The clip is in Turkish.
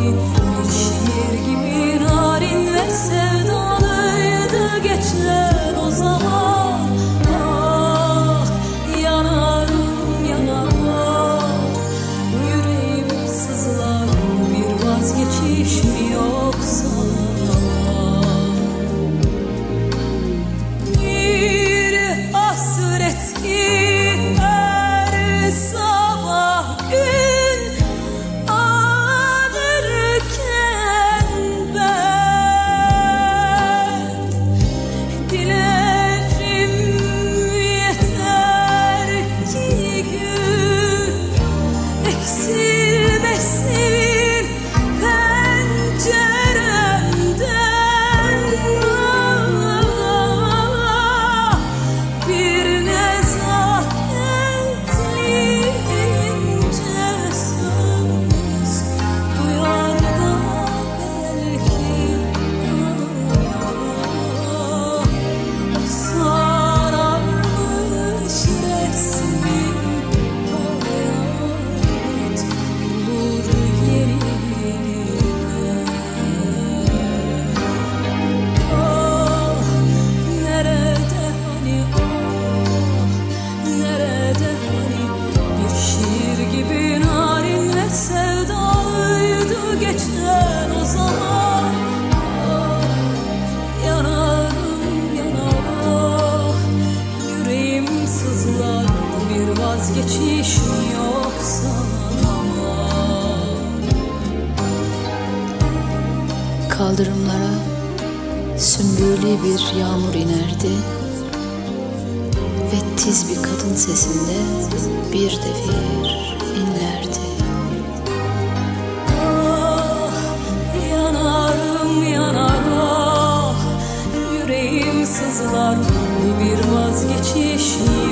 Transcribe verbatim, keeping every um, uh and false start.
bir şiir gibi narin ve sevdalıydı geçler o zaman. Ah yanarım yanarım, yüreğim sızlar, bir vazgeçiş mi yoksa? Bir hasret ki her sabah gün ağlarken ben dilerim yeter ki gün eksilmesin penceremden. Bir nezaketli ince söz duyar da belki sararmış resmi hayat bulur yeniden. Ah nerede hani, ah nerede hani, bir şiir gibi narin ve sevdalıydı geçer o zaman. Ah yanarım yanarım, yüreğim sızlar, bir vazgeçiş mi yoksa? Kaldırımlara sümbüllü bir yağmur inerdi ve tiz bir kadın sesinde bir devir inlerdi. Ah yanarım yanarım, yüreğim sızlar, bu bir vazgeçiş mi